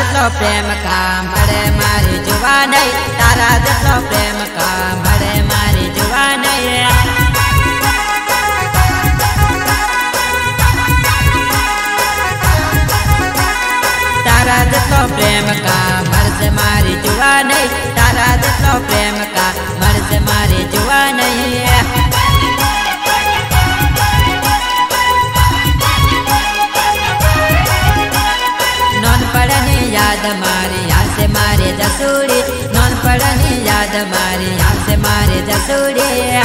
જેટલો પ્રેમ કા મળે મારી જુવાની, તારા જેટલો પ્રેમ કા મળે મારી જુવાની. તારા જેટલો પ્રેમ કા મળશે મારી જુવાની, તારા જેટલો પ્રેમ કા મળશે મારી જુવાની. याद मारी आसे मारे जसूड़ी, नॉन पड़नी याद मारी आसे मारे जसूड़ी.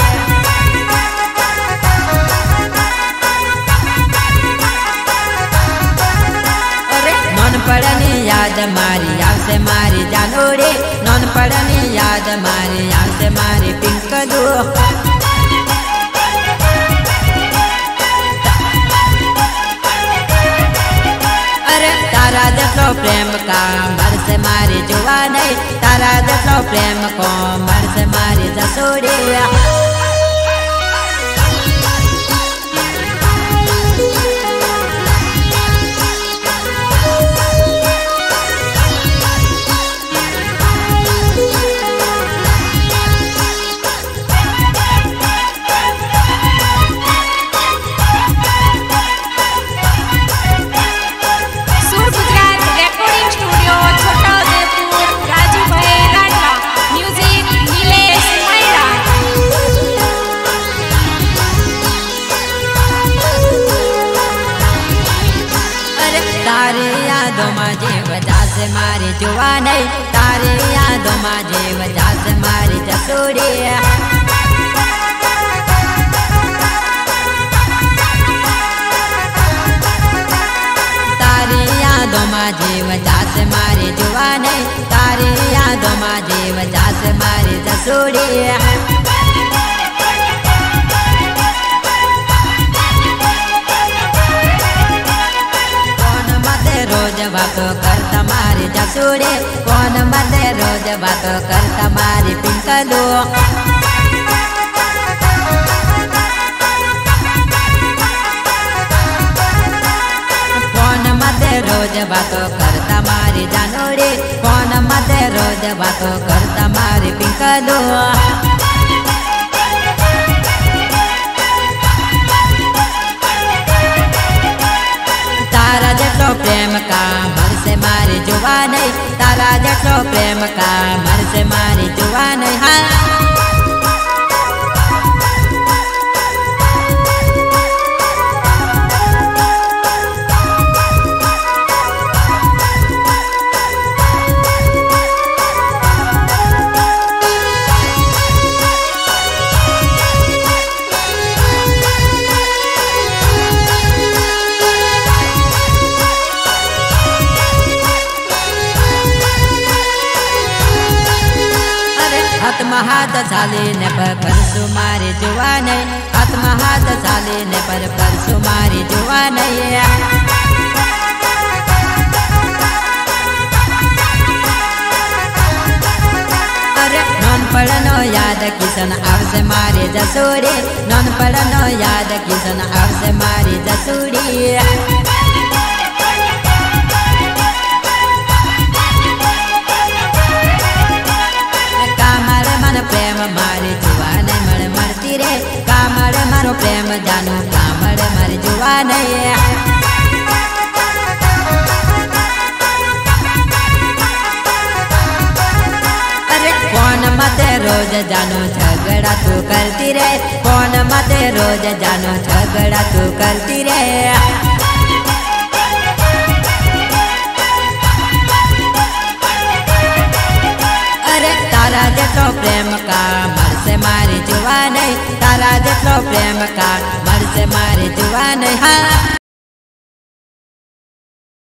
नॉन पड़नी याद मारी आसे मारी जानोड़ी, नॉन पड़नी याद मारी आसे मारी पिंक दो. तारा जेटलो प्रेम का मरसे मारी जुवानी, तारा जेटलो प्रेम को मरसे मारी जसूड़ी. तारी यादों में जीव जासे मारी जुवानी, तारी यादों में जीव जासे मारी जसूड़ी. तारी यादों में जीव जासे मारी जुवानी, तारी यादों में जीव जासे मारी जसूड़ी. रोज बातों करता मारी जसूड़ी, कौन मते रोज बातों करता मारी पिंकलो. कौन मते रोज बातों करता मारी जानोड़ी, कौन मते रोज बातों करता मारी पिंकलो. तारा जेटलो प्रेम का मरसे मारी जुवानी, तारा जेटलो प्रेम का मरसे मारी जुवानी. हाँ हाथ साली ने पर परसु मारी जुवानी, आत्मा हाथ साली ने पर परसु मारी जुवानी. अरे नॉन पड़नो याद किसन आवसे मारी जसूड़ी, नॉन पड़नो याद किसन आवसे मारी जसूड़ी. प्रेम मारी जुवानी मर मरती रे, कामड़ मारो प्रेम जानू कामड़ मर जुवानी. अरे कौन मते रोज जानू झगड़ा तू करती रे, कौन मते रोज जानू झगड़ा तू करती रे. तारा जेटलो प्रेम का मरसे मारी जुवानी, तारा जेटलो प्रेम का मरसे मारी